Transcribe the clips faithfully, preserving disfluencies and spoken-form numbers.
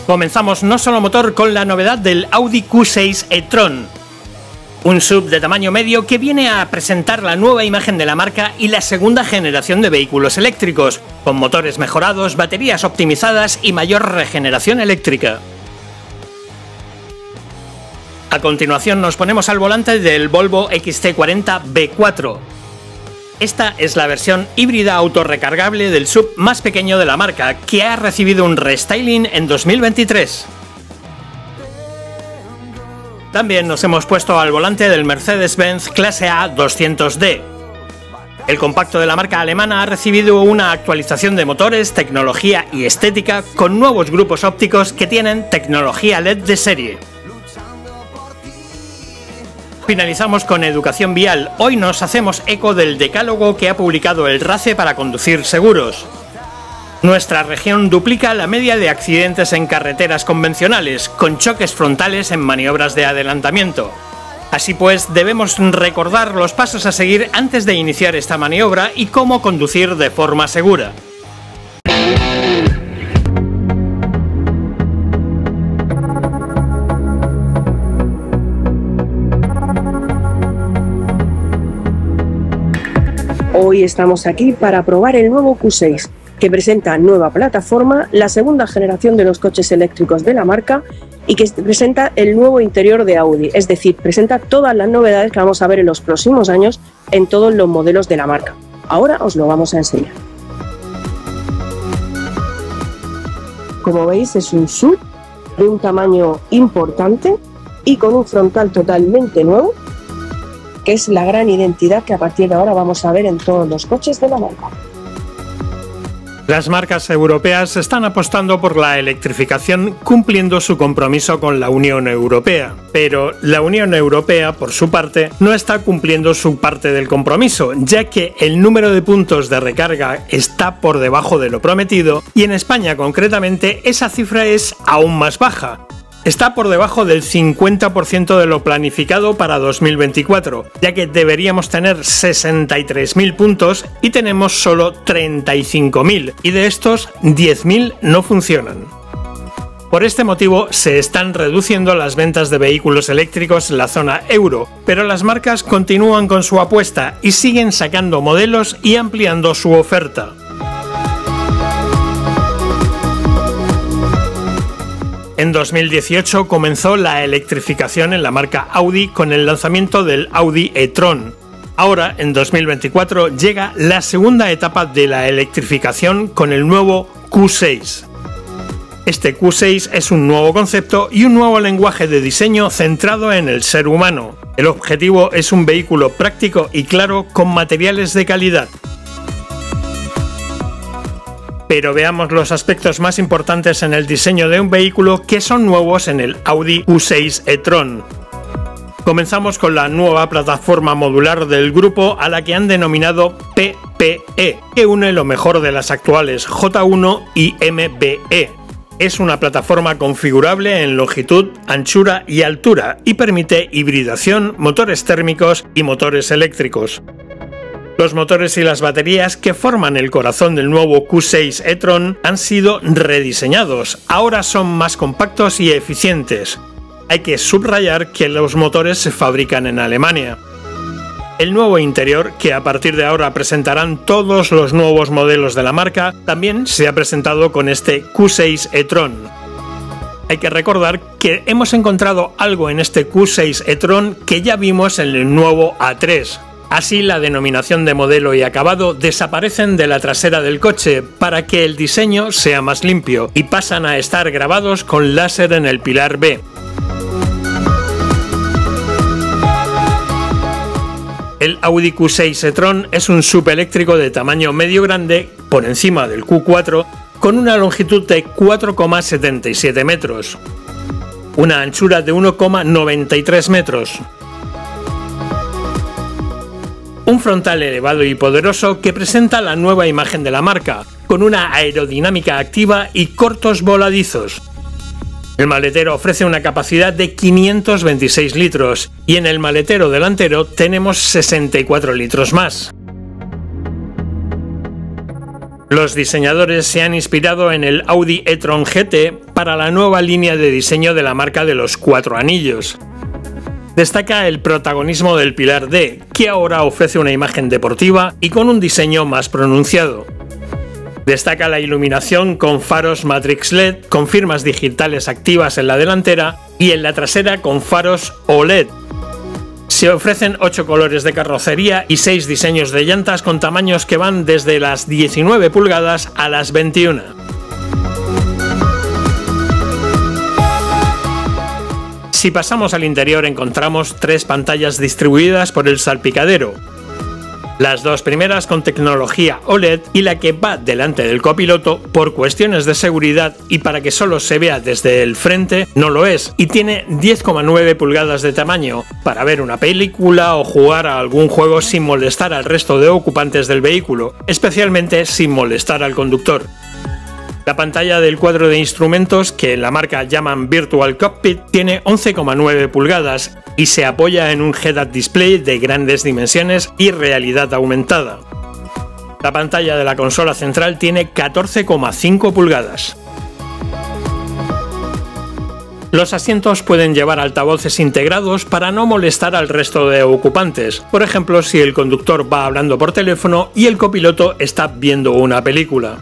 Comenzamos no solo motor con la novedad del Audi Q seis e-tron, un sub de tamaño medio que viene a presentar la nueva imagen de la marca y la segunda generación de vehículos eléctricos, con motores mejorados, baterías optimizadas y mayor regeneración eléctrica. A continuación nos ponemos al volante del Volvo X C cuarenta B cuatro. Esta es la versión híbrida autorrecargable del sub más pequeño de la marca, que ha recibido un restyling en dos mil veintitrés. También nos hemos puesto al volante del Mercedes-Benz Clase A doscientos D. El compacto de la marca alemana ha recibido una actualización de motores, tecnología y estética con nuevos grupos ópticos que tienen tecnología L E D de serie. Finalizamos con educación vial. Hoy nos hacemos eco del decálogo que ha publicado el RACE para conducir seguros. Nuestra región duplica la media de accidentes en carreteras convencionales, con choques frontales en maniobras de adelantamiento. Así pues, debemos recordar los pasos a seguir antes de iniciar esta maniobra y cómo conducir de forma segura. Hoy estamos aquí para probar el nuevo Q seis, que presenta nueva plataforma, la segunda generación de los coches eléctricos de la marca y que presenta el nuevo interior de Audi, es decir, presenta todas las novedades que vamos a ver en los próximos años en todos los modelos de la marca. Ahora os lo vamos a enseñar. Como veis, es un S U V de un tamaño importante y con un frontal totalmente nuevo, que es la gran identidad que a partir de ahora vamos a ver en todos los coches de la marca. Las marcas europeas están apostando por la electrificación cumpliendo su compromiso con la Unión Europea. Pero la Unión Europea, por su parte, no está cumpliendo su parte del compromiso, ya que el número de puntos de recarga está por debajo de lo prometido y en España concretamente esa cifra es aún más baja. Está por debajo del cincuenta por ciento de lo planificado para dos mil veinticuatro, ya que deberíamos tener sesenta y tres mil puntos y tenemos solo treinta y cinco mil, y de estos diez mil no funcionan. Por este motivo se están reduciendo las ventas de vehículos eléctricos en la zona euro, pero las marcas continúan con su apuesta y siguen sacando modelos y ampliando su oferta. En dos mil dieciocho comenzó la electrificación en la marca Audi con el lanzamiento del Audi e-tron. Ahora, en dos mil veinticuatro, llega la segunda etapa de la electrificación con el nuevo Q seis. Este Q seis es un nuevo concepto y un nuevo lenguaje de diseño centrado en el ser humano. El objetivo es un vehículo práctico y claro con materiales de calidad. Pero veamos los aspectos más importantes en el diseño de un vehículo que son nuevos en el Audi Q seis e-tron. Comenzamos con la nueva plataforma modular del grupo a la que han denominado P P E, que une lo mejor de las actuales J uno y M B E. Es una plataforma configurable en longitud, anchura y altura y permite hibridación, motores térmicos y motores eléctricos. Los motores y las baterías que forman el corazón del nuevo Q seis e-tron han sido rediseñados, ahora son más compactos y eficientes. Hay que subrayar que los motores se fabrican en Alemania. El nuevo interior, que a partir de ahora presentarán todos los nuevos modelos de la marca, también se ha presentado con este Q seis e-tron. Hay que recordar que hemos encontrado algo en este Q seis e-tron que ya vimos en el nuevo A tres. Así, la denominación de modelo y acabado desaparecen de la trasera del coche para que el diseño sea más limpio y pasan a estar grabados con láser en el pilar B. El Audi Q seis e-tron es un sub eléctrico de tamaño medio grande por encima del Q cuatro con una longitud de cuatro coma setenta y siete metros, una anchura de uno coma noventa y tres metros, un frontal elevado y poderoso que presenta la nueva imagen de la marca, con una aerodinámica activa y cortos voladizos. El maletero ofrece una capacidad de quinientos veintiséis litros y en el maletero delantero tenemos sesenta y cuatro litros más. Los diseñadores se han inspirado en el Audi e-tron G T para la nueva línea de diseño de la marca de los cuatro anillos. Destaca el protagonismo del pilar D, que ahora ofrece una imagen deportiva y con un diseño más pronunciado. Destaca la iluminación con faros Matrix L E D con firmas digitales activas en la delantera y en la trasera con faros O L E D. Se ofrecen ocho colores de carrocería y seis diseños de llantas con tamaños que van desde las diecinueve pulgadas a las veintiuna. Si pasamos al interior encontramos tres pantallas distribuidas por el salpicadero. Las dos primeras con tecnología O L E D y la que va delante del copiloto, por cuestiones de seguridad y para que solo se vea desde el frente, no lo es, y tiene diez coma nueve pulgadas de tamaño, para ver una película o jugar a algún juego sin molestar al resto de ocupantes del vehículo, especialmente sin molestar al conductor. La pantalla del cuadro de instrumentos, que en la marca llaman Virtual Cockpit, tiene once coma nueve pulgadas y se apoya en un head-up display de grandes dimensiones y realidad aumentada. La pantalla de la consola central tiene catorce coma cinco pulgadas. Los asientos pueden llevar altavoces integrados para no molestar al resto de ocupantes, por ejemplo si el conductor va hablando por teléfono y el copiloto está viendo una película.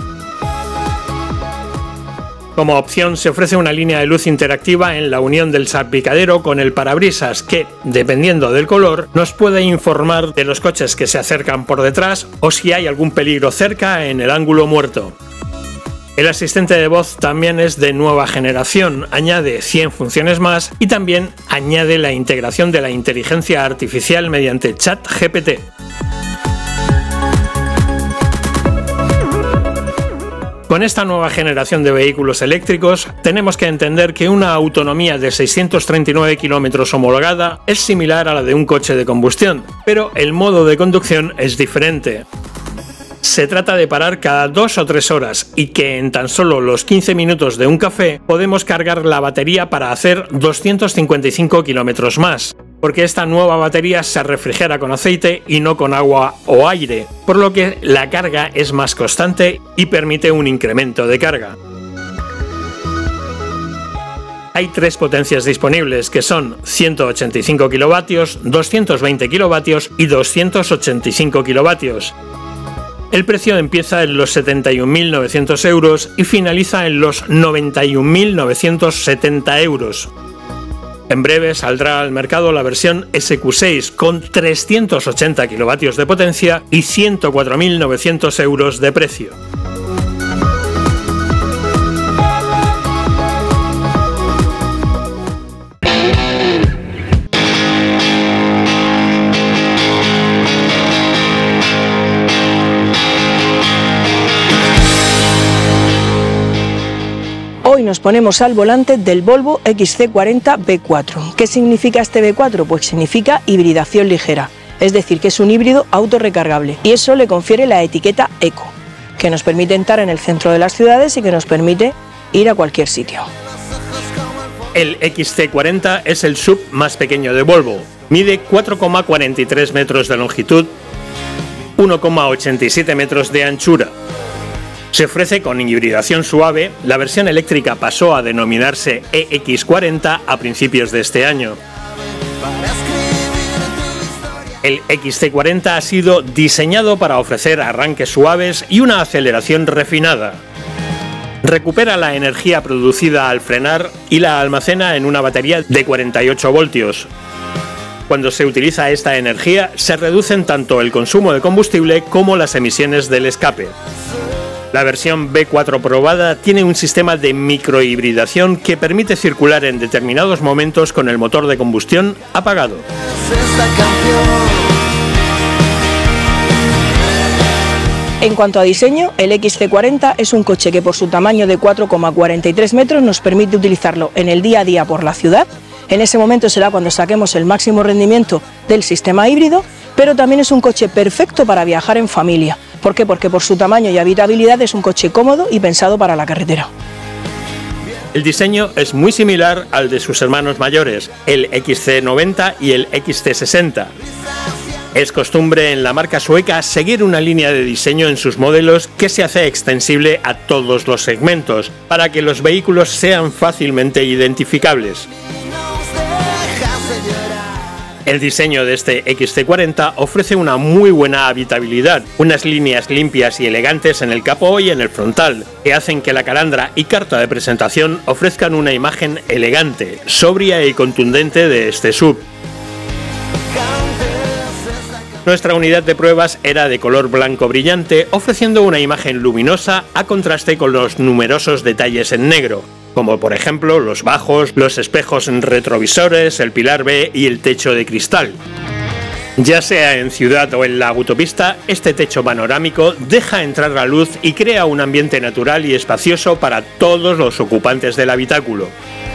Como opción se ofrece una línea de luz interactiva en la unión del salpicadero con el parabrisas que, dependiendo del color, nos puede informar de los coches que se acercan por detrás o si hay algún peligro cerca en el ángulo muerto. El asistente de voz también es de nueva generación, añade cien funciones más y también añade la integración de la inteligencia artificial mediante ChatGPT. Con esta nueva generación de vehículos eléctricos, tenemos que entender que una autonomía de seiscientos treinta y nueve kilómetros homologada es similar a la de un coche de combustión, pero el modo de conducción es diferente. Se trata de parar cada dos o tres horas y que en tan solo los quince minutos de un café podemos cargar la batería para hacer doscientos cincuenta y cinco kilómetros más, porque esta nueva batería se refrigera con aceite y no con agua o aire, por lo que la carga es más constante y permite un incremento de carga. Hay tres potencias disponibles que son ciento ochenta y cinco kilovatios, doscientos veinte kilovatios y doscientos ochenta y cinco kilovatios. El precio empieza en los setenta y un mil novecientos euros y finaliza en los noventa y un mil novecientos setenta euros. En breve saldrá al mercado la versión S Q seis con trescientos ochenta kilovatios de potencia y ciento cuatro mil novecientos euros de precio. Hoy nos ponemos al volante del Volvo X C cuarenta B cuatro. ¿Qué significa este B cuatro? Pues significa hibridación ligera, es decir, que es un híbrido autorrecargable y eso le confiere la etiqueta Eco, que nos permite entrar en el centro de las ciudades y que nos permite ir a cualquier sitio. El X C cuarenta es el S U V más pequeño de Volvo, mide cuatro coma cuarenta y tres metros de longitud, uno coma ochenta y siete metros de anchura. Se ofrece con hibridación suave, la versión eléctrica pasó a denominarse E X cuarenta a principios de este año. El X C cuarenta ha sido diseñado para ofrecer arranques suaves y una aceleración refinada. Recupera la energía producida al frenar y la almacena en una batería de cuarenta y ocho voltios. Cuando se utiliza esta energía, se reducen tanto el consumo de combustible como las emisiones del escape. La versión B cuatro probada tiene un sistema de microhibridación que permite circular en determinados momentos con el motor de combustión apagado. En cuanto a diseño, el X C cuarenta es un coche que por su tamaño de cuatro coma cuarenta y tres metros nos permite utilizarlo en el día a día por la ciudad. En ese momento será cuando saquemos el máximo rendimiento del sistema híbrido, pero también es un coche perfecto para viajar en familia. ¿Por qué? Porque por su tamaño y habitabilidad es un coche cómodo y pensado para la carretera. El diseño es muy similar al de sus hermanos mayores, el X C noventa y el X C sesenta. Es costumbre en la marca sueca seguir una línea de diseño en sus modelos que se hace extensible a todos los segmentos, para que los vehículos sean fácilmente identificables. El diseño de este X C cuarenta ofrece una muy buena habitabilidad, unas líneas limpias y elegantes en el capó y en el frontal, que hacen que la calandra y carta de presentación ofrezcan una imagen elegante, sobria y contundente de este S U V. Nuestra unidad de pruebas era de color blanco brillante, ofreciendo una imagen luminosa a contraste con los numerosos detalles en negro, como por ejemplo los bajos, los espejos retrovisores, el pilar B y el techo de cristal. Ya sea en ciudad o en la autopista, este techo panorámico deja entrar la luz y crea un ambiente natural y espacioso para todos los ocupantes del habitáculo.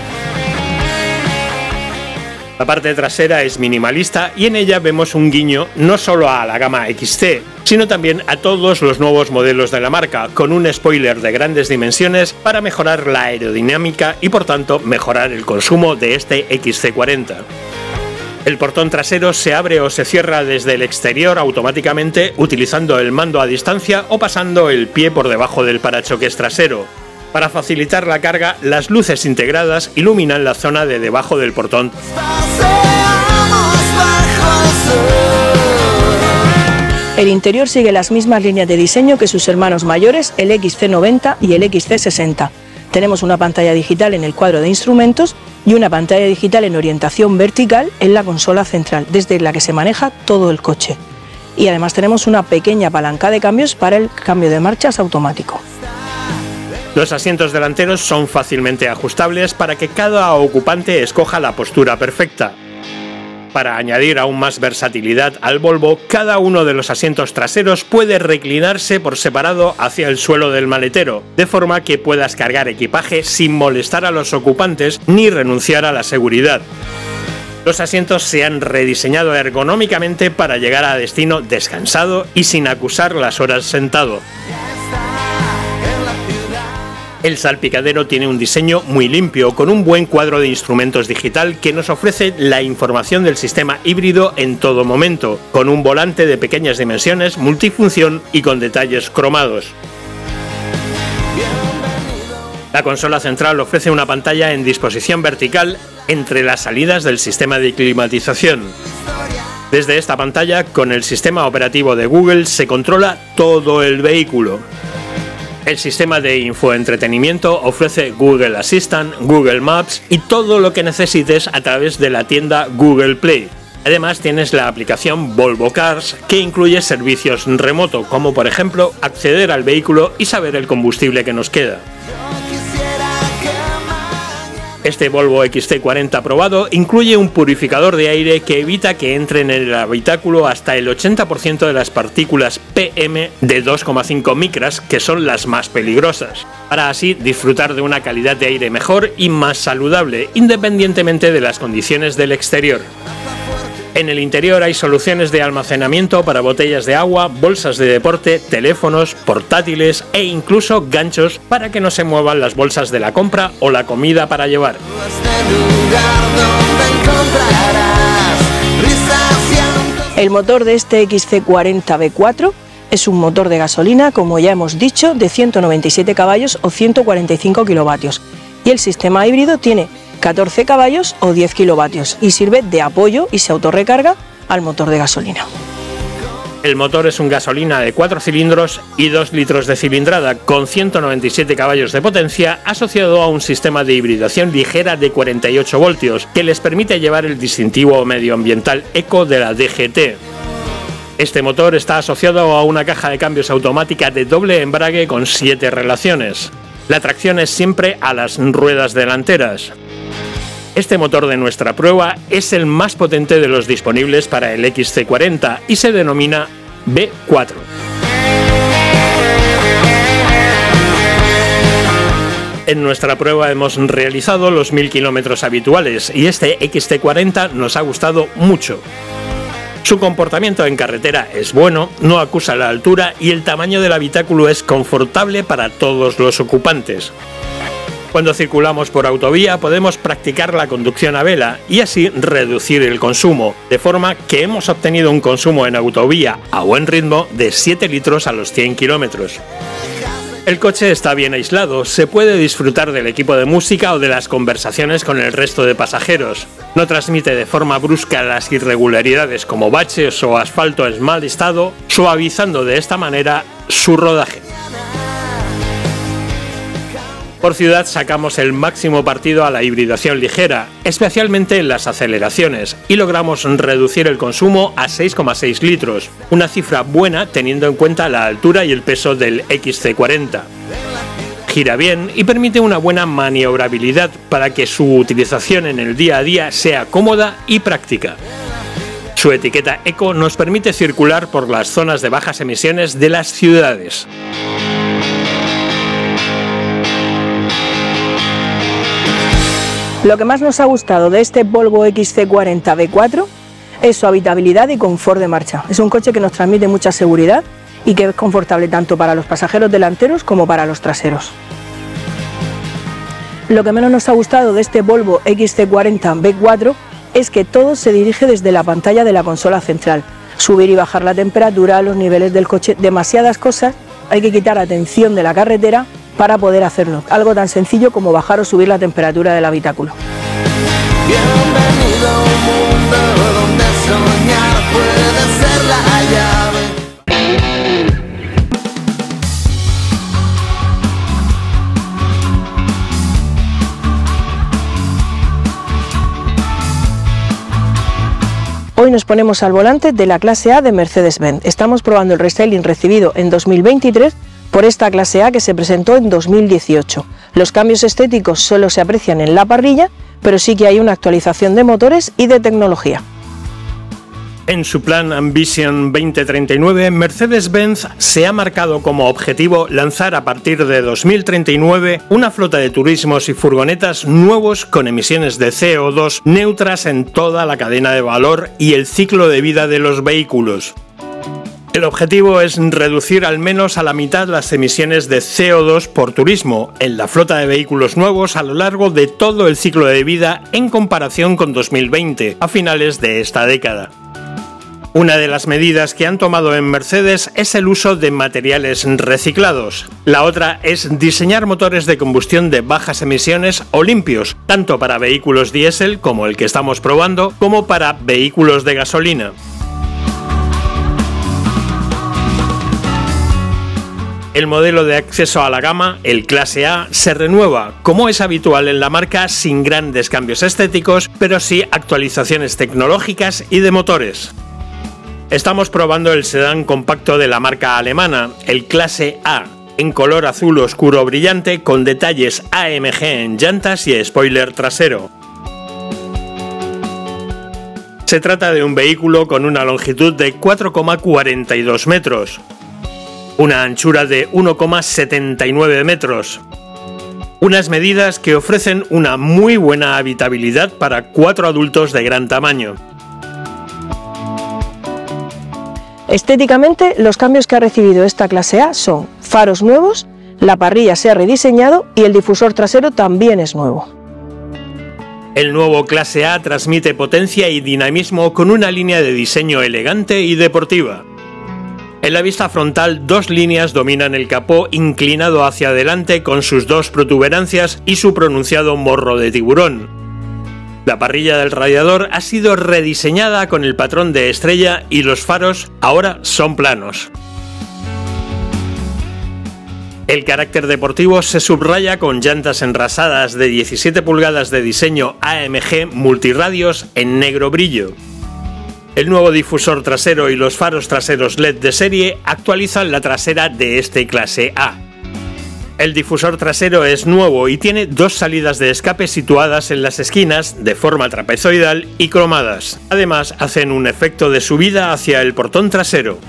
La parte trasera es minimalista y en ella vemos un guiño no solo a la gama X C, sino también a todos los nuevos modelos de la marca, con un spoiler de grandes dimensiones para mejorar la aerodinámica y por tanto mejorar el consumo de este X C cuarenta. El portón trasero se abre o se cierra desde el exterior automáticamente utilizando el mando a distancia o pasando el pie por debajo del parachoques trasero. Para facilitar la carga, las luces integradas iluminan la zona de debajo del portón. El interior sigue las mismas líneas de diseño que sus hermanos mayores, el X C noventa y el X C sesenta. Tenemos una pantalla digital en el cuadro de instrumentos y una pantalla digital en orientación vertical en la consola central, desde la que se maneja todo el coche. Y además tenemos una pequeña palanca de cambios para el cambio de marchas automático. Los asientos delanteros son fácilmente ajustables para que cada ocupante escoja la postura perfecta. Para añadir aún más versatilidad al Volvo, cada uno de los asientos traseros puede reclinarse por separado hacia el suelo del maletero, de forma que puedas cargar equipaje sin molestar a los ocupantes ni renunciar a la seguridad. Los asientos se han rediseñado ergonómicamente para llegar a destino descansado y sin acusar las horas sentado. El salpicadero tiene un diseño muy limpio, con un buen cuadro de instrumentos digital que nos ofrece la información del sistema híbrido en todo momento, con un volante de pequeñas dimensiones, multifunción y con detalles cromados. La consola central ofrece una pantalla en disposición vertical entre las salidas del sistema de climatización. Desde esta pantalla, con el sistema operativo de Google, se controla todo el vehículo. El sistema de infoentretenimiento ofrece Google Assistant, Google Maps y todo lo que necesites a través de la tienda Google Play. Además tienes la aplicación Volvo Cars, que incluye servicios remoto, como por ejemplo acceder al vehículo y saber el combustible que nos queda. Este Volvo X C cuarenta probado incluye un purificador de aire que evita que entren en el habitáculo hasta el ochenta por ciento de las partículas P M de dos coma cinco micras, que son las más peligrosas, para así disfrutar de una calidad de aire mejor y más saludable, independientemente de las condiciones del exterior. En el interior hay soluciones de almacenamiento para botellas de agua, bolsas de deporte, teléfonos, portátiles e incluso ganchos para que no se muevan las bolsas de la compra o la comida para llevar. El motor de este X C cuarenta V cuatro es un motor de gasolina, como ya hemos dicho, de ciento noventa y siete caballos o ciento cuarenta y cinco kilovatios, y el sistema híbrido tiene catorce caballos o diez kilovatios y sirve de apoyo y se autorrecarga al motor de gasolina. El motor es un gasolina de cuatro cilindros y dos litros de cilindrada, con ciento noventa y siete caballos de potencia, asociado a un sistema de hibridación ligera de cuarenta y ocho voltios, que les permite llevar el distintivo medioambiental Eco de la D G T. Este motor está asociado a una caja de cambios automática de doble embrague con siete relaciones. La tracción es siempre a las ruedas delanteras. Este motor de nuestra prueba es el más potente de los disponibles para el X C cuarenta y se denomina V cuatro. En nuestra prueba hemos realizado los mil kilómetros habituales y este X C cuarenta nos ha gustado mucho. Su comportamiento en carretera es bueno, no acusa la altura y el tamaño del habitáculo es confortable para todos los ocupantes. Cuando circulamos por autovía podemos practicar la conducción a vela y así reducir el consumo, de forma que hemos obtenido un consumo en autovía a buen ritmo de siete litros a los cien kilómetros. El coche está bien aislado, se puede disfrutar del equipo de música o de las conversaciones con el resto de pasajeros. No transmite de forma brusca las irregularidades como baches o asfalto en mal estado, suavizando de esta manera su rodaje. Por ciudad sacamos el máximo partido a la hibridación ligera, especialmente en las aceleraciones, y logramos reducir el consumo a seis coma seis litros, una cifra buena teniendo en cuenta la altura y el peso del X C cuarenta. Gira bien y permite una buena maniobrabilidad para que su utilización en el día a día sea cómoda y práctica. Su etiqueta Eco nos permite circular por las zonas de bajas emisiones de las ciudades. Lo que más nos ha gustado de este Volvo X C cuarenta V cuatro es su habitabilidad y confort de marcha. Es un coche que nos transmite mucha seguridad y que es confortable tanto para los pasajeros delanteros como para los traseros. Lo que menos nos ha gustado de este Volvo X C cuarenta V cuatro es que todo se dirige desde la pantalla de la consola central. Subir y bajar la temperatura, los niveles del coche, demasiadas cosas, hay que quitar atención de la carretera para poder hacerlo. Algo tan sencillo como bajar o subir la temperatura del habitáculo. Bienvenido a un mundo donde soñar puede ser la llave. Hoy nos ponemos al volante de la clase A de Mercedes-Benz. Estamos probando el restyling recibido en dos mil veintitrés por esta clase A que se presentó en dos mil dieciocho. Los cambios estéticos solo se aprecian en la parrilla, pero sí que hay una actualización de motores y de tecnología. En su plan Ambition veinte treinta y nueve, Mercedes-Benz se ha marcado como objetivo lanzar a partir de dos mil treinta y nueve una flota de turismos y furgonetas nuevos con emisiones de C O dos neutras en toda la cadena de valor y el ciclo de vida de los vehículos. El objetivo es reducir al menos a la mitad las emisiones de C O dos por turismo en la flota de vehículos nuevos a lo largo de todo el ciclo de vida en comparación con dos mil veinte, a finales de esta década. Una de las medidas que han tomado en Mercedes es el uso de materiales reciclados. La otra es diseñar motores de combustión de bajas emisiones o limpios, tanto para vehículos diésel como el que estamos probando, como para vehículos de gasolina. El modelo de acceso a la gama, el Clase A, se renueva, como es habitual en la marca, sin grandes cambios estéticos, pero sí actualizaciones tecnológicas y de motores. Estamos probando el sedán compacto de la marca alemana, el Clase A, en color azul oscuro brillante con detalles A M G en llantas y spoiler trasero. Se trata de un vehículo con una longitud de cuatro coma cuarenta y dos metros, una anchura de uno coma setenta y nueve metros, unas medidas que ofrecen una muy buena habitabilidad para cuatro adultos de gran tamaño. Estéticamente, los cambios que ha recibido esta clase A son faros nuevos, la parrilla se ha rediseñado y el difusor trasero también es nuevo. El nuevo Clase A transmite potencia y dinamismo con una línea de diseño elegante y deportiva. En la vista frontal, dos líneas dominan el capó inclinado hacia adelante con sus dos protuberancias y su pronunciado morro de tiburón. La parrilla del radiador ha sido rediseñada con el patrón de estrella y los faros ahora son planos. El carácter deportivo se subraya con llantas enrasadas de diecisiete pulgadas de diseño A M G multirradios en negro brillo. El nuevo difusor trasero y los faros traseros L E D de serie actualizan la trasera de este Clase A. El difusor trasero es nuevo y tiene dos salidas de escape situadas en las esquinas de forma trapezoidal y cromadas. Además, hacen un efecto de subida hacia el portón trasero.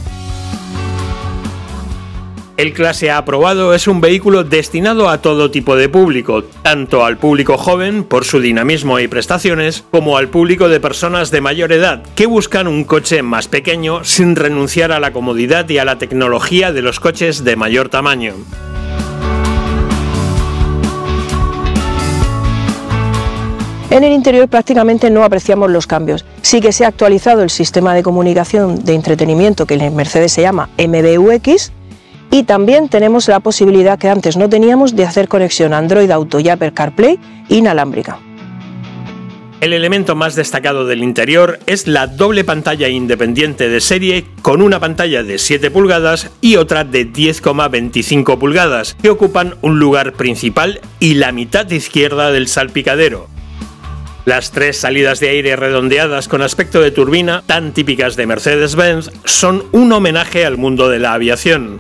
El Clase A aprobado es un vehículo destinado a todo tipo de público, tanto al público joven por su dinamismo y prestaciones, como al público de personas de mayor edad que buscan un coche más pequeño sin renunciar a la comodidad y a la tecnología de los coches de mayor tamaño. En el interior prácticamente no apreciamos los cambios. Sí que se ha actualizado el sistema de comunicación de entretenimiento que en Mercedes se llama M B U X, y también tenemos la posibilidad que antes no teníamos de hacer conexión Android Auto y Apple CarPlay inalámbrica. El elemento más destacado del interior es la doble pantalla independiente de serie con una pantalla de siete pulgadas y otra de diez coma veinticinco pulgadas, que ocupan un lugar principal y la mitad izquierda del salpicadero. Las tres salidas de aire redondeadas con aspecto de turbina, tan típicas de Mercedes-Benz, son un homenaje al mundo de la aviación.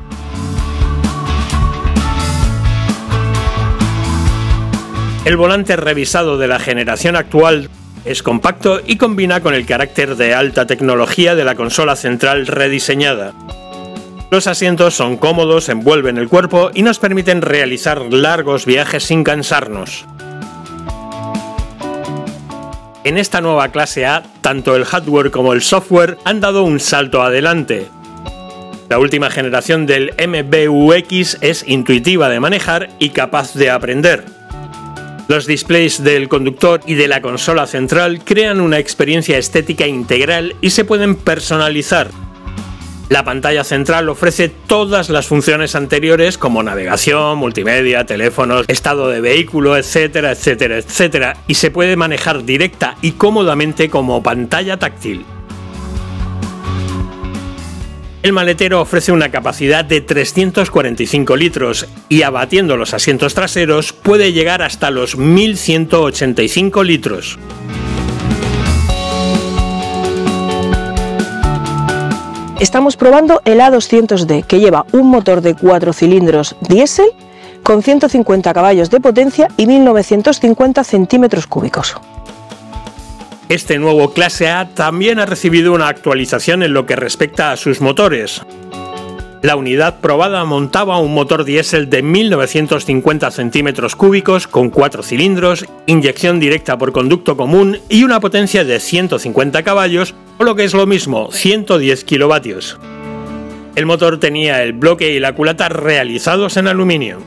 El volante revisado de la generación actual es compacto y combina con el carácter de alta tecnología de la consola central rediseñada. Los asientos son cómodos, envuelven el cuerpo y nos permiten realizar largos viajes sin cansarnos. En esta nueva clase A, tanto el hardware como el software han dado un salto adelante. La última generación del M B U X es intuitiva de manejar y capaz de aprender. Los displays del conductor y de la consola central crean una experiencia estética integral y se pueden personalizar. La pantalla central ofrece todas las funciones anteriores como navegación, multimedia, teléfonos, estado de vehículo, etcétera, etcétera, etcétera, y se puede manejar directa y cómodamente como pantalla táctil. El maletero ofrece una capacidad de trescientos cuarenta y cinco litros y, abatiendo los asientos traseros, puede llegar hasta los mil ciento ochenta y cinco litros. Estamos probando el A doscientos D, que lleva un motor de cuatro cilindros diésel con ciento cincuenta caballos de potencia y mil novecientos cincuenta centímetros cúbicos. Este nuevo clase A también ha recibido una actualización en lo que respecta a sus motores. La unidad probada montaba un motor diésel de mil novecientos cincuenta centímetros cúbicos con cuatro cilindros, inyección directa por conducto común y una potencia de ciento cincuenta caballos, o lo que es lo mismo, ciento diez kilovatios. El motor tenía el bloque y la culata realizados en aluminio.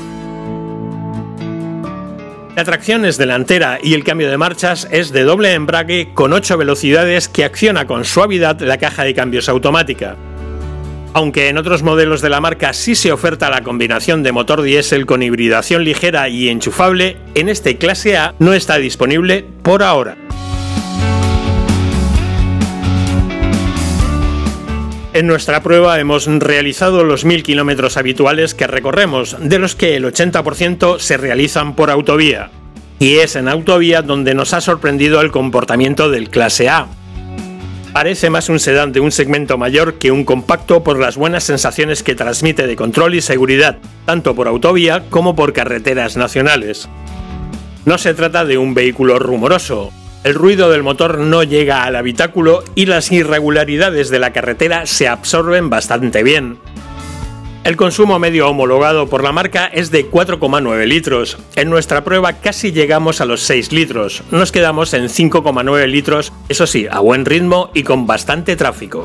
La tracción es delantera y el cambio de marchas es de doble embrague con ocho velocidades que acciona con suavidad la caja de cambios automática. Aunque en otros modelos de la marca sí se oferta la combinación de motor diésel con hibridación ligera y enchufable, en este clase A no está disponible por ahora. En nuestra prueba hemos realizado los mil kilómetros habituales que recorremos, de los que el ochenta por ciento se realizan por autovía. Y es en autovía donde nos ha sorprendido el comportamiento del clase A. Parece más un sedán de un segmento mayor que un compacto por las buenas sensaciones que transmite de control y seguridad, tanto por autovía como por carreteras nacionales. No se trata de un vehículo rumoroso. El ruido del motor no llega al habitáculo y las irregularidades de la carretera se absorben bastante bien. El consumo medio homologado por la marca es de cuatro coma nueve litros. En nuestra prueba casi llegamos a los seis litros. Nos quedamos en cinco coma nueve litros, eso sí, a buen ritmo y con bastante tráfico.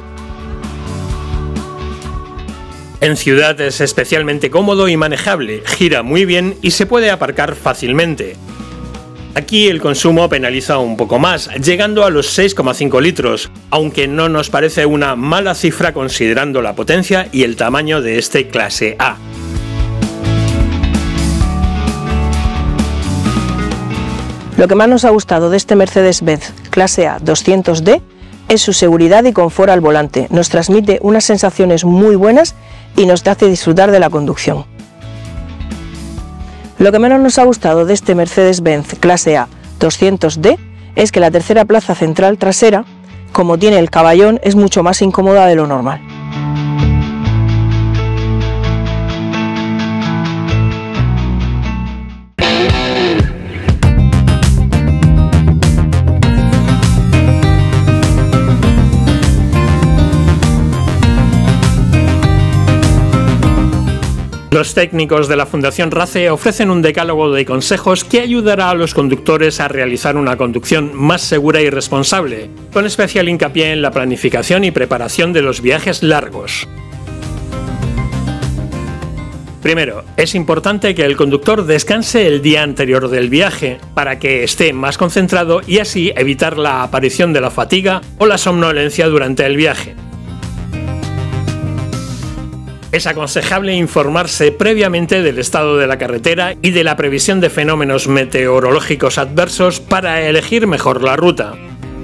En ciudad es especialmente cómodo y manejable, gira muy bien y se puede aparcar fácilmente. Aquí el consumo penaliza un poco más, llegando a los seis coma cinco litros, aunque no nos parece una mala cifra considerando la potencia y el tamaño de este clase A. Lo que más nos ha gustado de este Mercedes-Benz clase A doscientos D es su seguridad y confort al volante. Nos transmite unas sensaciones muy buenas y nos hace disfrutar de la conducción. Lo que menos nos ha gustado de este Mercedes-Benz clase A doscientos D es que la tercera plaza central trasera, como tiene el caballón, es mucho más incómoda de lo normal. Los técnicos de la Fundación RACE ofrecen un decálogo de consejos que ayudará a los conductores a realizar una conducción más segura y responsable, con especial hincapié en la planificación y preparación de los viajes largos. Primero, es importante que el conductor descanse el día anterior del viaje para que esté más concentrado y así evitar la aparición de la fatiga o la somnolencia durante el viaje. Es aconsejable informarse previamente del estado de la carretera y de la previsión de fenómenos meteorológicos adversos para elegir mejor la ruta.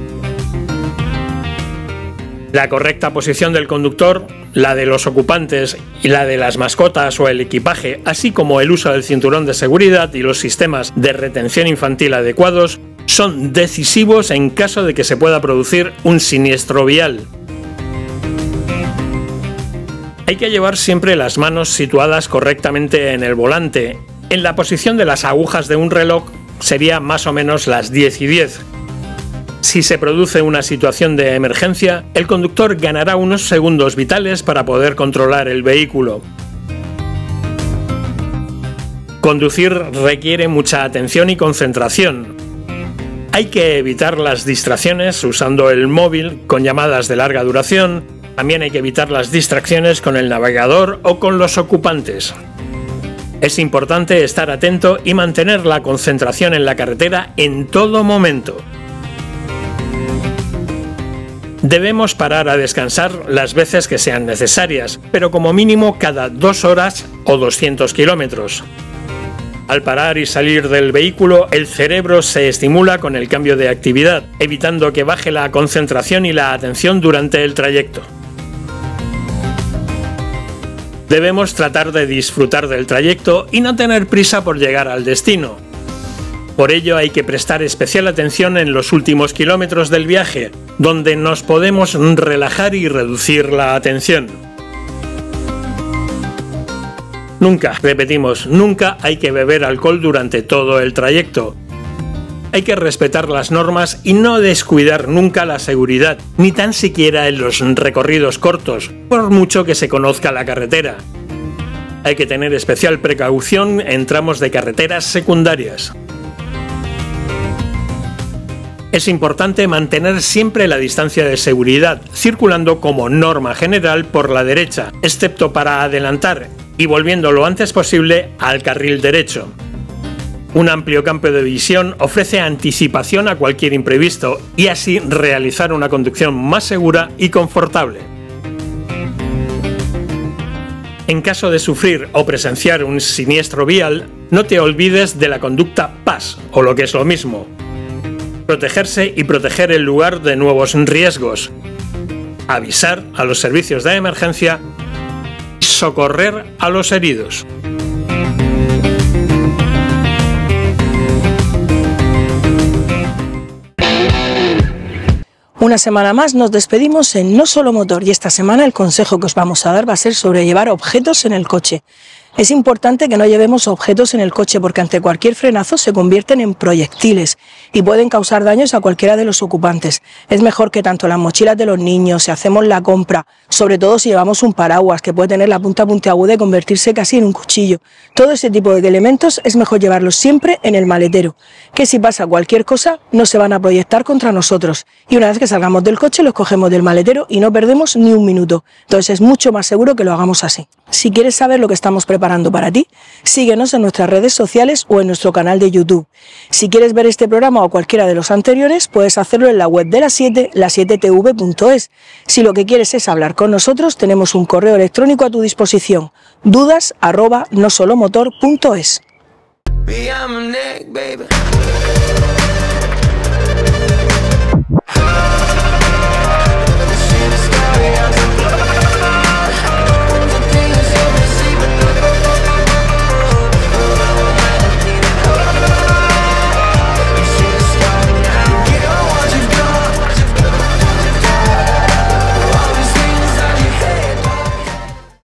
La correcta posición del conductor, la de los ocupantes y la de las mascotas o el equipaje, así como el uso del cinturón de seguridad y los sistemas de retención infantil adecuados, son decisivos en caso de que se pueda producir un siniestro vial. Hay que llevar siempre las manos situadas correctamente en el volante. En la posición de las agujas de un reloj sería más o menos las diez y diez. Si se produce una situación de emergencia, el conductor ganará unos segundos vitales para poder controlar el vehículo. Conducir requiere mucha atención y concentración. Hay que evitar las distracciones usando el móvil con llamadas de larga duración. También hay que evitar las distracciones con el navegador o con los ocupantes. Es importante estar atento y mantener la concentración en la carretera en todo momento. Debemos parar a descansar las veces que sean necesarias, pero como mínimo cada dos horas o doscientos kilómetros. Al parar y salir del vehículo, el cerebro se estimula con el cambio de actividad, evitando que baje la concentración y la atención durante el trayecto. Debemos tratar de disfrutar del trayecto y no tener prisa por llegar al destino. Por ello hay que prestar especial atención en los últimos kilómetros del viaje, donde nos podemos relajar y reducir la atención. Nunca, repetimos, nunca hay que beber alcohol durante todo el trayecto. Hay que respetar las normas y no descuidar nunca la seguridad, ni tan siquiera en los recorridos cortos, por mucho que se conozca la carretera. Hay que tener especial precaución en tramos de carreteras secundarias. Es importante mantener siempre la distancia de seguridad, circulando como norma general por la derecha, excepto para adelantar y volviendo lo antes posible al carril derecho. Un amplio campo de visión ofrece anticipación a cualquier imprevisto y así realizar una conducción más segura y confortable. En caso de sufrir o presenciar un siniestro vial, no te olvides de la conducta P A S, o lo que es lo mismo. Protegerse y proteger el lugar de nuevos riesgos. Avisar a los servicios de emergencia y socorrer a los heridos. Una semana más nos despedimos en No Solo Motor y esta semana el consejo que os vamos a dar va a ser sobre llevar objetos en el coche. Es importante que no llevemos objetos en el coche porque ante cualquier frenazo se convierten en proyectiles y pueden causar daños a cualquiera de los ocupantes. Es mejor que tanto las mochilas de los niños, si hacemos la compra, sobre todo si llevamos un paraguas que puede tener la punta puntiaguda y convertirse casi en un cuchillo. Todo ese tipo de elementos es mejor llevarlos siempre en el maletero, que si pasa cualquier cosa no se van a proyectar contra nosotros. Y una vez que salgamos del coche los cogemos del maletero y no perdemos ni un minuto. Entonces es mucho más seguro que lo hagamos así. Si quieres saber lo que estamos preparando para ti, síguenos en nuestras redes sociales o en nuestro canal de YouTube. Si quieres ver este programa o cualquiera de los anteriores, puedes hacerlo en la web de la siete, la siete t v punto es. Si lo que quieres es hablar con nosotros, tenemos un correo electrónico a tu disposición, dudas arroba nosolomotor punto es.